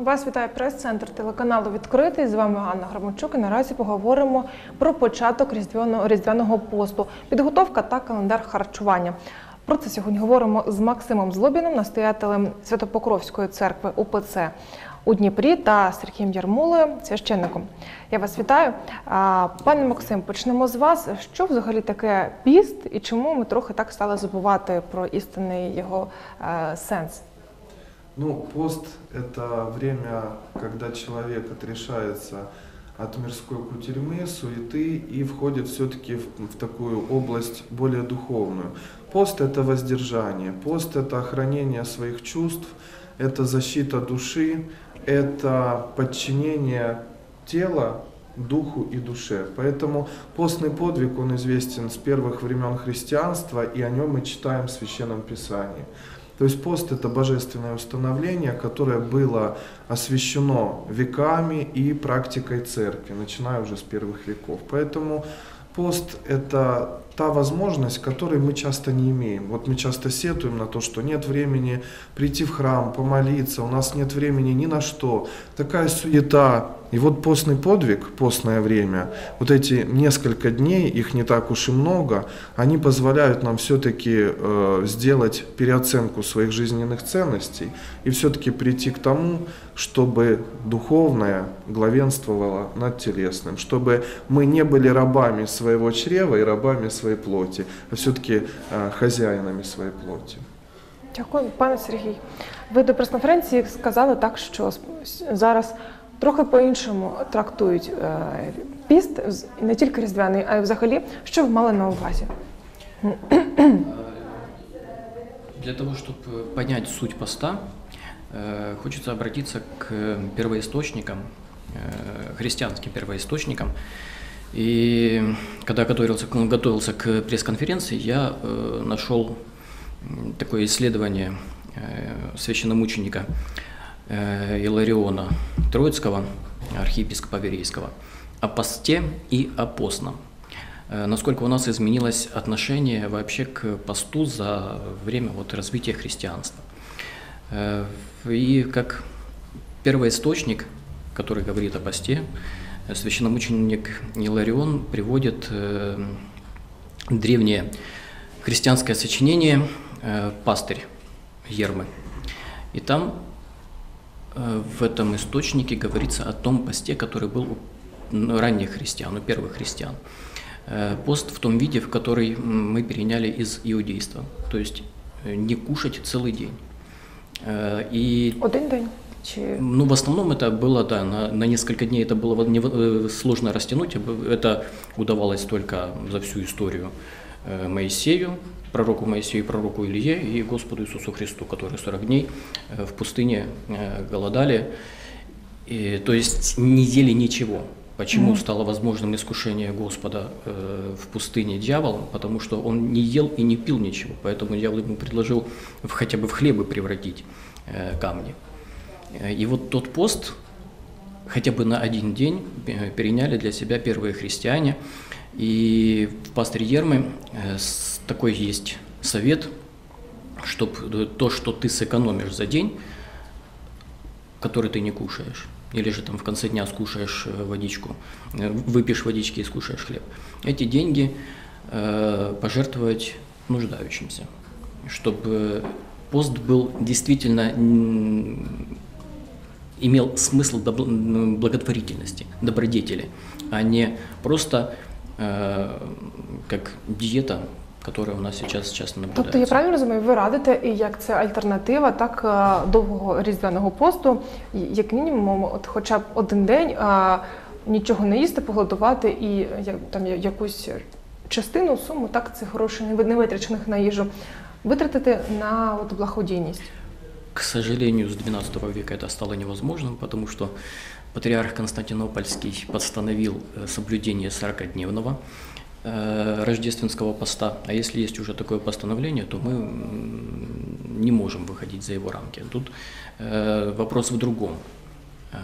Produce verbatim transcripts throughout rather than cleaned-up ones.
Вас вітає прес-центр телеканалу «Відкритий». З вами Ганна Громадчук і наразі поговоримо про початок різдвяного, різдвяного посту, підготовка та календар харчування. Про це сьогодні говоримо з Максимом Злобіним, настоятелем Свято-Покровської церкви УПЦ у Дніпрі, та Сергієм Ярмолою, священником. Я вас вітаю. Пане Максим, почнемо з вас. Що взагалі таке піст і чому ми трохи так стали забувати про істинний його е, сенс? Ну, пост – это время, когда человек отрешается от мирской кутерьмы, суеты и входит все-таки в, в такую область более духовную. Пост – это воздержание, пост – это охранение своих чувств, это защита души, это подчинение тела духу и душе. Поэтому постный подвиг, он известен с первых времен христианства, и о нем мы читаем в Священном Писании. То есть пост – это божественное установление, которое было освящено веками и практикой церкви, начиная уже с первых веков. Поэтому пост – это та возможность, которой мы часто не имеем. Вот мы часто сетуем на то, что нет времени прийти в храм, помолиться, у нас нет времени ни на что. Такая суета. И вот постный подвиг, постное время, вот эти несколько дней, их не так уж и много, они позволяют нам все-таки э, сделать переоценку своих жизненных ценностей и все-таки прийти к тому, чтобы духовное главенствовало над телесным, чтобы мы не были рабами своего чрева и рабами своей плоти, а все-таки э, хозяинами своей плоти. Дякую, пане Сергій. Ви до прес-конференції сказали так, що зараз трохи по-іншому трактують е, піст, не тільки різдвяний, а й взагалі. Що ви мали на увазі? Для того, чтобы понять суть поста, э, хочется обратиться к первоисточникам, э, христианским первоисточникам. И когда готовился, готовился к пресс-конференции, я э, нашел такое исследование э, священномученика э, Илариона Троицкого, архиепископа Верейского, о посте и о постном. Э, насколько у нас изменилось отношение вообще к посту за время вот, развития христианства. Э, и как первоисточник, который говорит о посте, священномученик Иларион приводит э, древнее христианское сочинение э, «Пастырь» Ермы. И там э, в этом источнике говорится о том посте, который был у ранних христиан, у первых христиан. Э, пост в том виде, в который мы переняли из иудейства, то есть э, не кушать целый день. Э, и... Один день? Ну, в основном это было, да, на, на несколько дней это было не, сложно растянуть, это удавалось только за всю историю Моисею, пророку Моисею, пророку Илье и Господу Иисусу Христу, которые сорок дней в пустыне голодали, и, то есть не ели ничего. Почему mm-hmm. стало возможным искушение Господа в пустыне дьяволом? Потому что он не ел и не пил ничего, поэтому дьявол ему предложил хотя бы в хлебы превратить камни. И вот тот пост хотя бы на один день переняли для себя первые христиане. И в «Пастыре Ермы» такой есть совет, чтобы то, что ты сэкономишь за день, который ты не кушаешь, или же там в конце дня скушаешь водичку, выпьешь водички и скушаешь хлеб, эти деньги пожертвовать нуждающимся, чтобы пост был действительно имел смысл благотворительности, добродетели, а не просто э, как диета, которая у нас сейчас часто наблюдається. Тобто, я правильно розумію, ви радите, і як це альтернатива так довгого різдвяного посту, як мінімум, от хоча б один день а, нічого не їсти, поголодувати і там якусь частину, суму, так, цих грошей не витрачених на їжу, витратити на от, благодійність? К сожалению, с двенадцатого века это стало невозможным, потому что патриарх Константинопольский постановил соблюдение сорокадневного э, рождественского поста. А если есть уже такое постановление, то мы не можем выходить за его рамки. Тут э, вопрос в другом. Э,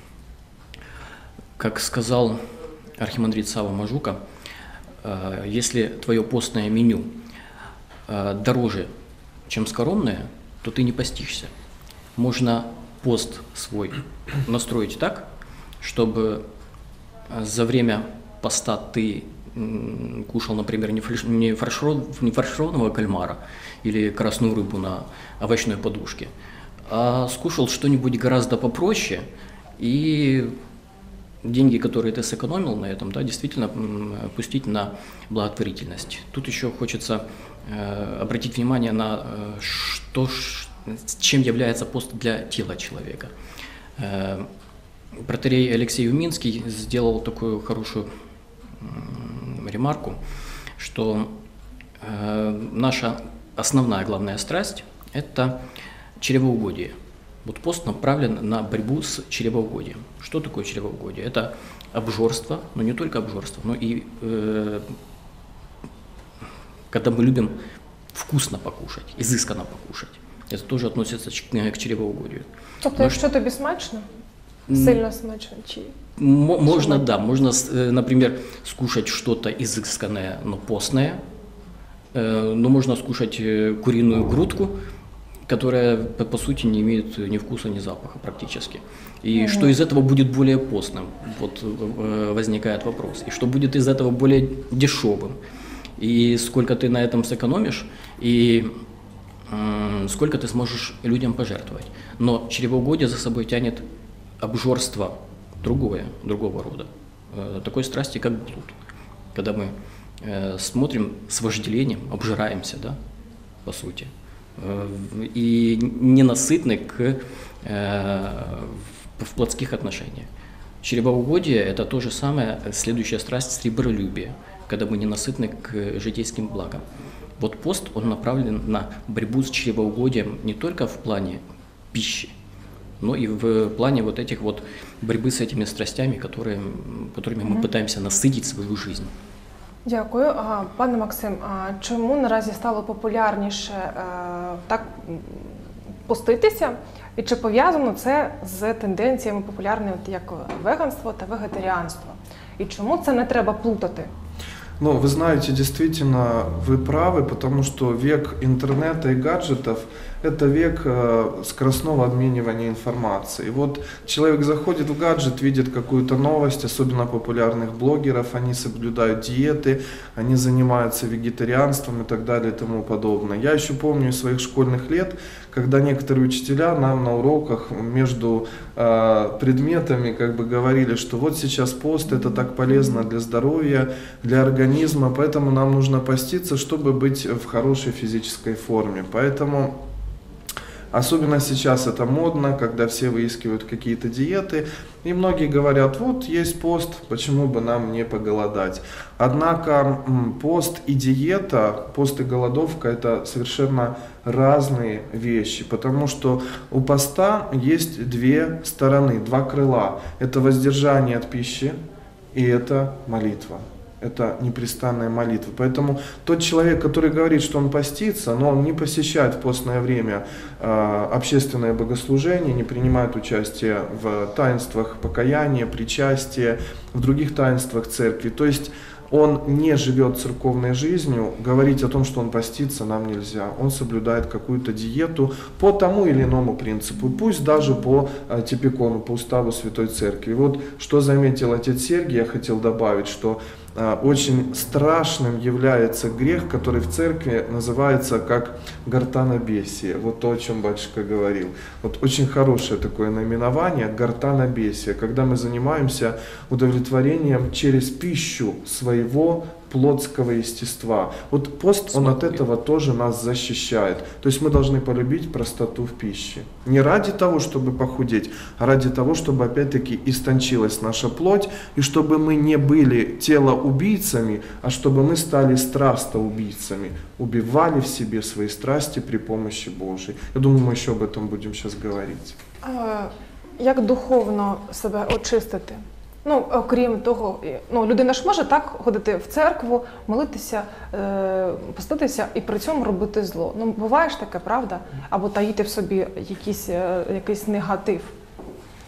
как сказал архимандрит Савва Мажука, э, если твое постное меню э, дороже, чем скоромное, то ты не постишься. Можно пост свой настроить так, чтобы за время поста ты м, кушал, например, не, фарш, не, фарширов, не фаршированного кальмара или красную рыбу на овощной подушке, а скушал что-нибудь гораздо попроще, и деньги, которые ты сэкономил на этом, да, действительно м, пустить на благотворительность. Тут еще хочется э, обратить внимание на э, что, ш- чем является пост для тела человека. Э, Протоиерей Алексей Уминский сделал такую хорошую м, ремарку, что э, наша основная главная страсть – это чревоугодие. Вот пост направлен на борьбу с чревоугодием. Что такое чревоугодие? Это обжорство, но не только обжорство, но и э, когда мы любим вкусно покушать, изысканно покушать. Это тоже относится к к чревоугодию. Тобто, Но якщо тобі смачно, сильно смачно, чи М- Можно, да, можно, с- э, например, скушать что-то изысканное, но постное, Э, но можно скушать э, куриную грудку, которая, по, по сути, не имеет ни вкуса, ни запаха практически. И Мгм. что из этого будет более постным? Вот э, возникает вопрос. И что будет из этого более дешевым? И сколько ты на этом сэкономишь? И м, сколько ты сможешь людям пожертвовать? Но чревоугодие за собой тянет обжорство другое, другого рода. Э, такой страсти, как блуд. Когда мы э, смотрим с вожделением, обжираемся, да, по сути, э, в- и ненасытны к, э, в, в плотских отношениях. Чревоугодие – это то же самое, э, следующая страсть – сребролюбие, когда мы ненасытны к житейским благам. Вот пост, он направлен на борьбу с чревоугодием не только в плане пищи, но и в плане вот этих вот борьбы с этими страстями, которые, которыми мы пытаемся насытить свою жизнь. Дякую. А, пане Максим, а чому наразі стало популярніше е, так м, поститися? І чи пов'язано це з тенденціями популярними, от як веганство та вегетаріанство? І чому це не треба плутати? Ну, вы знаете, действительно, вы правы, потому что век интернета и гаджетов – это век э, скоростного обменивания информацией. Вот человек заходит в гаджет, видит какую-то новость, особенно популярных блогеров, они соблюдают диеты, они занимаются вегетарианством и так далее и тому подобное. Я еще помню из своих школьных лет, когда некоторые учителя нам на уроках между э, предметами как бы говорили, что вот сейчас пост – это так полезно для здоровья, для организма, поэтому нам нужно поститься, чтобы быть в хорошей физической форме. Поэтому особенно сейчас это модно, когда все выискивают какие-то диеты, и многие говорят, вот есть пост, почему бы нам не поголодать. Однако м, пост и диета, пост и голодовка – это совершенно разные вещи, потому что у поста есть две стороны, два крыла. Это воздержание от пищи и это молитва. Это непрестанная молитва. Поэтому тот человек, который говорит, что он постится, но он не посещает в постное время э, общественное богослужение, не принимает участие в таинствах покаяния, причастия, в других таинствах церкви. То есть он не живет церковной жизнью, говорить о том, что он постится, нам нельзя. Он соблюдает какую-то диету по тому или иному принципу, пусть даже по э, типикону, по уставу Святой Церкви. Вот что заметил отец Сергий, я хотел добавить, что э, очень страшным является грех, который в церкви называется как гортанобесие. Вот то, о чем батюшка говорил. Вот очень хорошее такое наименование – гортанобесие, когда мы занимаемся удовлетворением через пищу своего плотского естества. Вот пост, он от этого тоже нас защищает. То есть мы должны полюбить простоту в пище. Не ради того, чтобы похудеть, а ради того, чтобы опять-таки истончилась наша плоть, и чтобы мы не были телоубийцами, а чтобы мы стали страстоубийцами, убивали в себе свои страсти при помощи Божией. Я думаю, мы еще об этом будем сейчас говорить. Е, Як духовно себе очистити? Ну, окрім того, і- ну, людина ж може так ходити в церкву, молитися, е, поститися і при цьому робити зло. Ну, буває ж таке, правда? Або таїти в собі якийсь, е, якийсь негатив.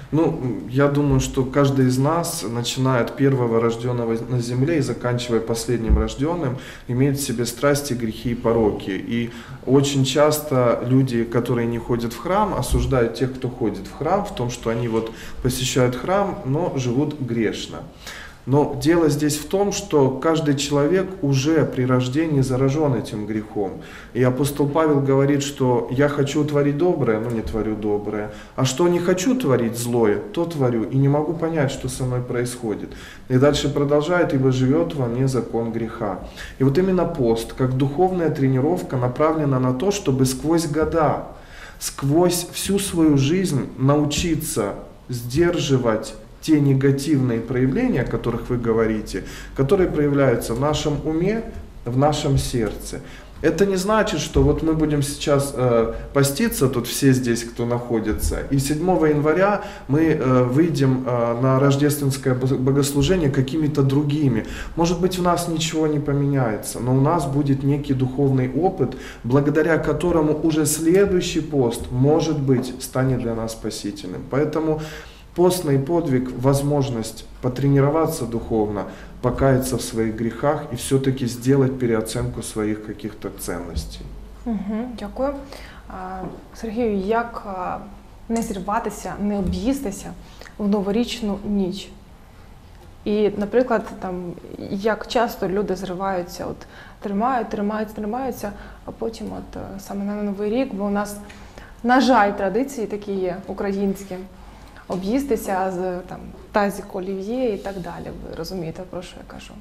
Ну, я думаю, что каждый из нас, начиная от первого рожденного на земле и заканчивая последним рожденным, имеет в себе страсти, грехи и пороки. И очень часто люди, которые не ходят в храм, осуждают тех, кто ходит в храм, в том, что они вот посещают храм, но живут грешно. Но дело здесь в том, что каждый человек уже при рождении заражен этим грехом. И апостол Павел говорит, что я хочу творить доброе, но не творю доброе. А что не хочу творить злое, то творю. И не могу понять, что со мной происходит. И дальше продолжает, ибо живет во мне закон греха. И вот именно пост, как духовная тренировка, направлена на то, чтобы сквозь года, сквозь всю свою жизнь научиться сдерживать те негативные проявления, о которых вы говорите, которые проявляются в нашем уме, в нашем сердце. Это не значит, что вот мы будем сейчас э, поститься, тут все здесь, кто находится, и седьмого января мы э, выйдем э, на рождественское богослужение какими-то другими. Может быть, в нас ничего не поменяется, но у нас будет некий духовный опыт, благодаря которому уже следующий пост, может быть, станет для нас спасительным. Поэтому постный подвиг, возможность потренироваться духовно, покаяться в своих грехах і все-таки сделать переоценку своїх каких-то цінностей. Угу, дякую. А, Сергію, як а, не зірватися, не об'їстися в новорічну ніч? І, наприклад, там, як часто люди зриваються, от тримають, тримаються, тримаються, а потім от саме на Новий рік, бо у нас, на жаль, традиції такі є українські, об'їстися з там, тазик олів'є і так далі. Ви розумієте, про що я кажу?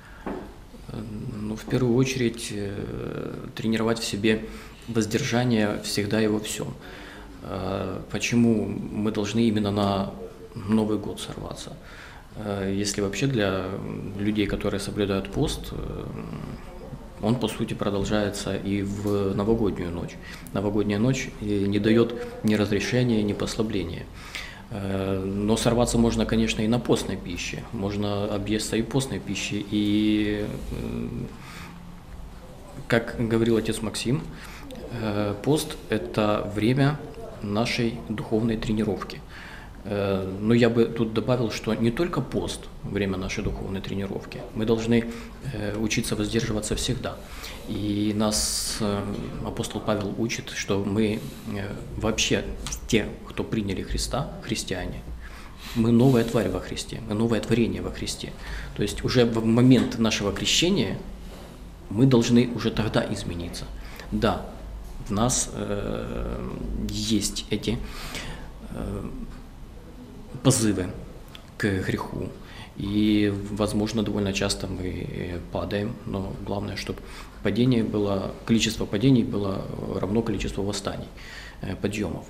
Ну, в первую очередь, тренировать в себе воздержание всегда и во всем. Почему мы должны именно на Новый год сорваться? Если вообще для людей, которые соблюдают пост, он, по сути, продолжается и в новогоднюю ночь. Новогодняя ночь не дает ни разрешения, ни послабления. Но сорваться можно, конечно, и на постной пище. Можно объесться и постной пищей. И, как говорил отец Максим, пост – это время нашей духовной тренировки. Но я бы тут добавил, что не только пост – время нашей духовной тренировки. Мы должны учиться воздерживаться всегда. И нас апостол Павел учит, что мы вообще те, кто приняли Христа, христиане, мы новая тварь во Христе, мы новое творение во Христе. То есть уже в момент нашего крещения мы должны уже тогда измениться. Да, в нас э, есть эти э, позывы к греху. И, возможно, довольно часто мы падаем, но главное, чтобы падение было, количество падений было равно количеству восстаний, подъемов.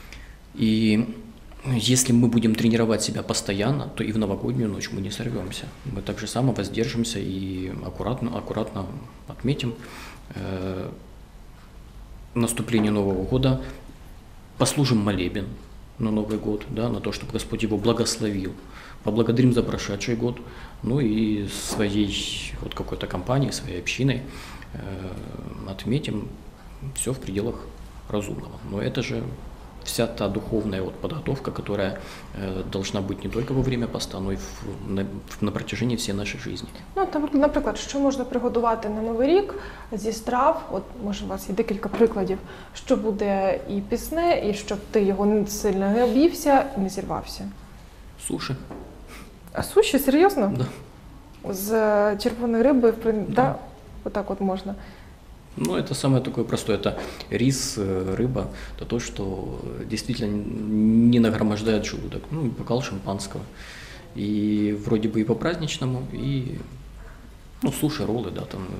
И если мы будем тренировать себя постоянно, то и в новогоднюю ночь мы не сорвемся. Мы так же само воздержимся и аккуратно, аккуратно отметим э, наступление Нового года, послужим молебен на Новый год, да, на то, чтобы Господь его благословил. Поблагодарим за прошедший год, ну и своей вот какой-то компанией, своей общиной э, отметим все в пределах разумного. Но это же вся та духовная вот подготовка, которая э, должна быть не только во время поста, но и в, на, на протяжении всей нашей жизни. Ну, там, наприклад, що можна приготувати на Новий рік зі страв? От, може, у вас є декілька прикладів, що буде і пісне, і щоб ти його не сильно не об'ївся і не зірвався. Суши. А суші? Серйозно? Да. З червоної риби, да. Да? Отак от можна. Ну, это самое такое простое. Это рис, рыба, это то, что действительно не нагромождает желудок. Ну, и бокал шампанского. И вроде бы и по-праздничному, и, ну, суши, роллы, да, там.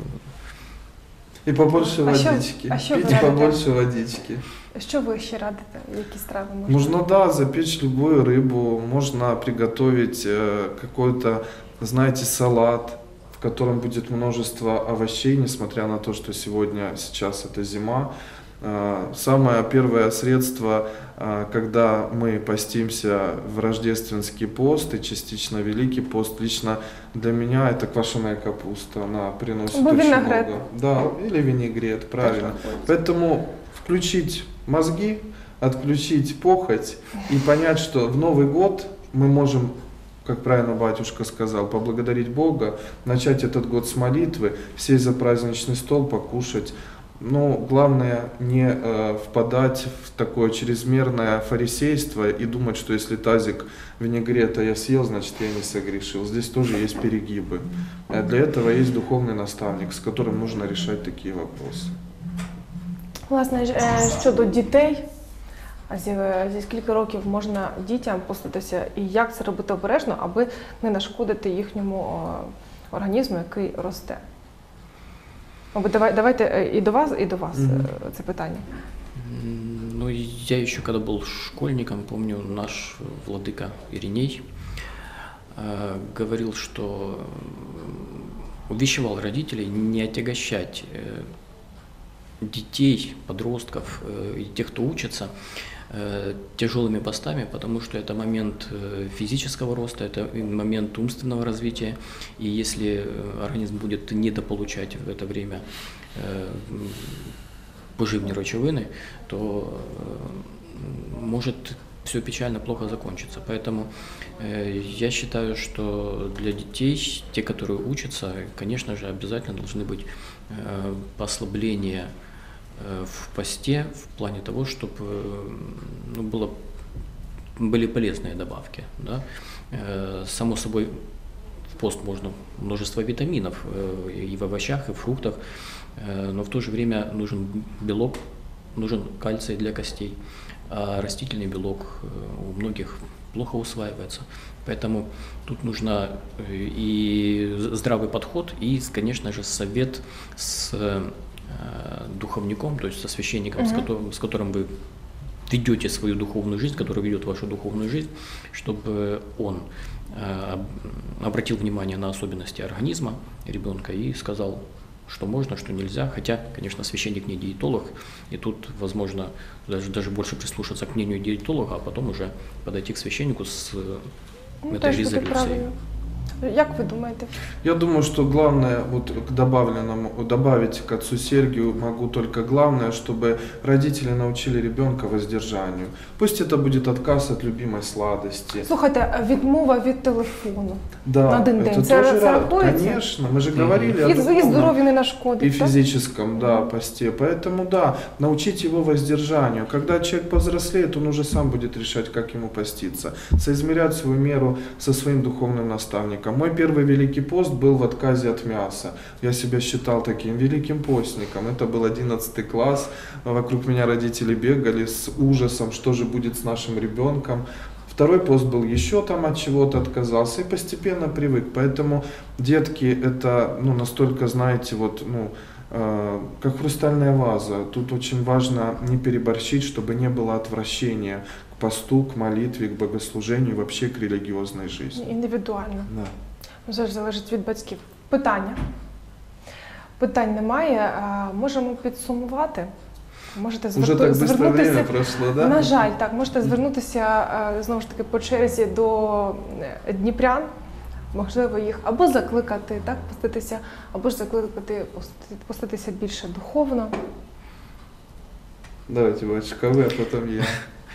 И побольше а водички. Що, а що Пить побольше водички. Що ви ще радите? Які страви можна? Можно, да, запечь любую рыбу, можно приготовить э, какой-то, знаете, салат, в котором будет множество овощей, несмотря на то, что сегодня, сейчас это зима. Э, самое первое средство, э, когда мы постимся в рождественский пост и частично Великий пост, лично для меня это квашеная капуста, она приносит Або очень винегрет. много. Да, или винегрет, правильно. Поэтому включить мозги, отключить похоть и понять, что в Новый год мы можем, как правильно батюшка сказал, поблагодарить Бога, начать этот год с молитвы, сесть за праздничный стол, покушать. Но главное не э, впадать в такое чрезмерное фарисейство и думать, что если тазик винегрета я съел, значит я не согрешил. Здесь тоже есть перегибы. А для этого есть духовный наставник, з которым нужно решать такие вопросы. Власне, ж- е, щодо дітей, а зі, зі скільки років можна дітям поститися і як це робити обережно, аби не нашкодити їхньому о, організму, який росте? Мабуть, давай, давайте е, і до вас, і до вас Мгм. е, це питання. М, Ну, я еще когда был школьником, помню, наш владыка Ириней э, говорил, что м, увещевал родителей не отягощать э, детей, подростков э, и тех, кто учится, э, тяжелыми постами, потому что это момент э, физического роста, это и момент умственного развития, и если э, организм будет недополучать в это время э, м, поживні речовини, то э, может все печально, плохо закончиться. Поэтому э, я считаю, что для детей, те, которые учатся, конечно же, обязательно должны быть э, послабления э, в посте в плане того, чтобы э, ну, было, были полезные добавки. Да? Э, само собой, в пост можно множество витаминов э, и в овощах, и в фруктах, э, но в то же время нужен белок, нужен кальций для костей, а растительный белок э, у многих плохо усваивается. Поэтому тут нужно э, и здравый подход, и, конечно же, совет с э, духовником, то есть со священником, с Мгм. которым, с которым вы ведете свою духовную жизнь, который ведет вашу духовную жизнь, чтобы он э, об- обратил внимание на особенности организма ребенка и сказал, что можно, что нельзя. Хотя, конечно, священник не диетолог, и тут, возможно, даже, даже больше прислушаться к мнению диетолога, а потом уже подойти к священнику с э, Ну, этой теж буде резолюцией. правильно. Як ви думаєте? Я думаю, что главное, вот к добавленному, добавить к отцу Сергию могу только главное, чтобы родители научили ребенка воздержанию. Пусть это будет отказ от любимой сладости. Слухайте, відмова від телефону Да, на один это день. Це, тоже це ра- рахується? конечно, мы же Мгм. говорили о І, і духовном здоров'ю не и нашкодить, так? физическом, да, посте. Поэтому, да, научить его воздержанию. Когда человек повзрослеет, он уже сам будет решать, как ему поститься. Соизмерять свою меру со своим духовным наставником. Мой первый Великий пост был в отказе от мяса. Я себя считал таким великим постником. Это был одиннадцатый класс. Вокруг меня родители бегали с ужасом, что же будет с нашим ребенком. Второй пост был еще там от чего-то отказался и постепенно привык. Поэтому, детки, это ну, настолько, знаете, вот, ну, э, как хрустальная ваза. Тут очень важно не переборщить, чтобы не было отвращения к посту, к молитве, к богослужению, вообще к религиозной жизни. Індивідуально. Да. Все ж залежить від батьків. Питання. Питань немає. А, можемо підсумувати. Можете Уже зверту- так быстро звернутися. время прошло, да? На жаль, так, можете звернутися е, знову ж таки по черзі до е, дніпрян, можливо, їх або закликати так поститися, або ж закликати пости- поститися більше духовно. Давайте, батюшка, вы, а потом я.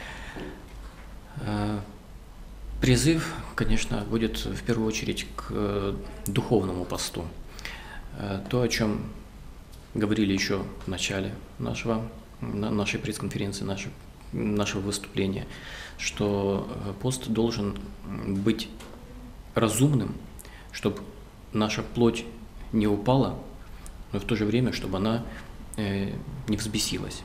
Э, Призыв, конечно, будет в первую очередь к э, духовному посту. Э, То, о чем говорили еще в начале нашего, на- нашей пресс-конференции, наше- нашего выступления, что э, пост должен м, быть разумным, чтобы наша плоть не упала, но в то же время, чтобы она э, не взбесилась.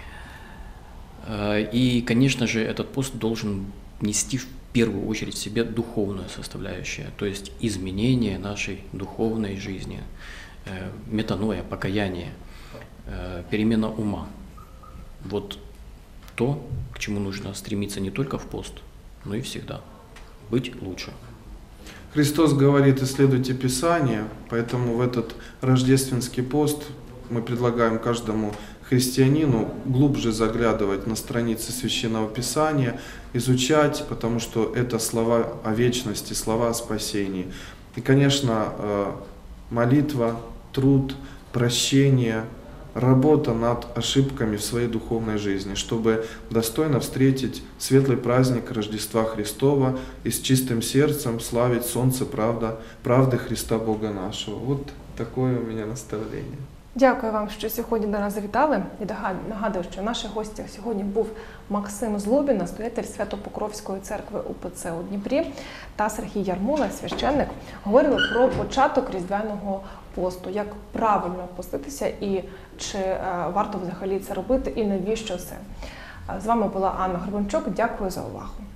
Э, И, конечно же, этот пост должен нести в первую очередь в себе духовную составляющую, то есть изменение нашей духовной жизни, э, метаноя, покаяние, э, перемена ума. Вот то, к чему нужно стремиться не только в пост, но и всегда. Быть лучше. Христос говорит, исследуйте Писание, поэтому в этот рождественский пост мы предлагаем каждому христианину глубже заглядывать на страницы Священного Писания, изучать, потому что это слова о вечности, слова о спасении. И, конечно, молитва, труд, прощение, работа над ошибками в своей духовной жизни, чтобы достойно встретить светлый праздник Рождества Христова и с чистым сердцем славить солнце правда, правды Христа Бога нашего. Вот такое у меня наставление. Дякую вам, що сьогодні до нас завітали. І нагадую, що нашим гостем сьогодні був Максим Злобін, настоятель Свято-Покровської церкви УПЦ у Дніпрі, та Сергій Ярмола, священник. Говорили про початок Різдвяного посту, як правильно поститися і чи варто взагалі це робити, і навіщо це. З вами була Анна Гребенчук. Дякую за увагу.